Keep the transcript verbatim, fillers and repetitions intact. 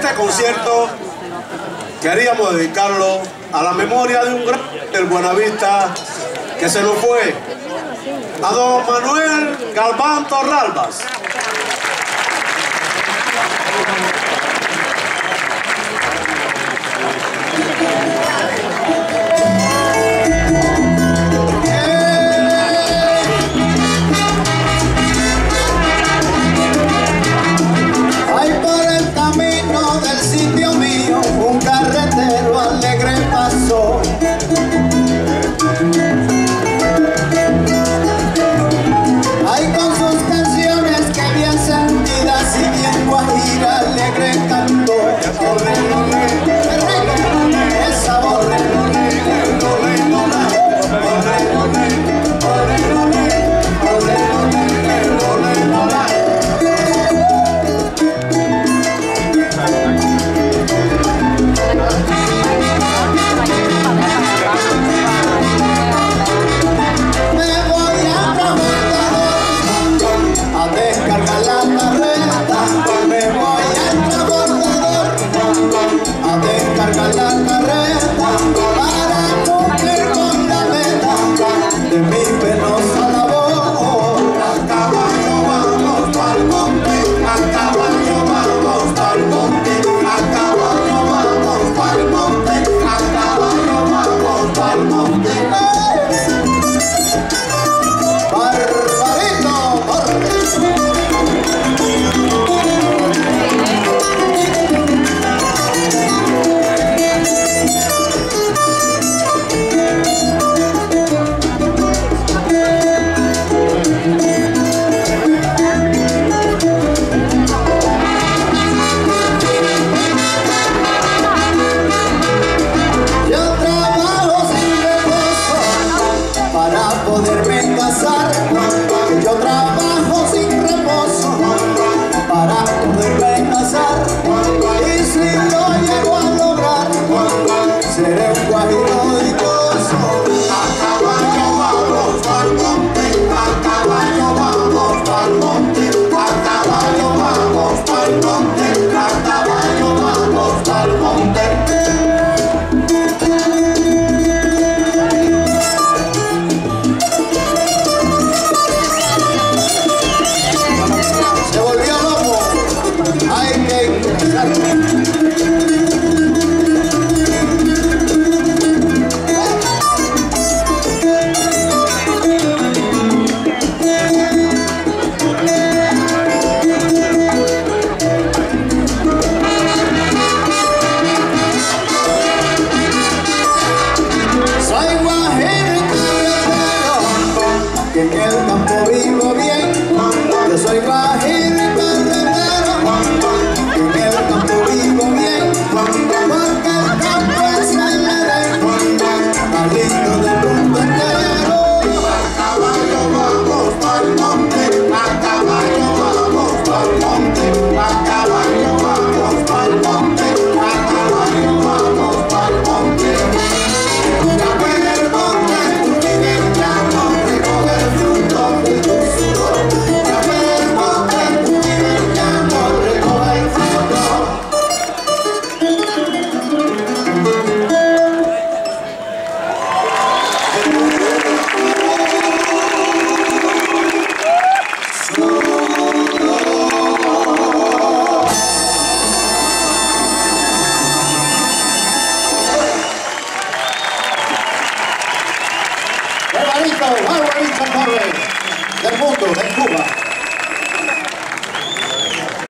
Este concierto queríamos dedicarlo a la memoria de un gran del Buenavista que se nos fue, a don Manuel Galván Torralbas. En el campo vivo bien, yo soy guajiro y carretero. En el campo vivo bien, porque el campo es el merengue, más lindo del mundo entero. A caballo vamos pa'l monte, a caballo vamos pa'l monte, a caballo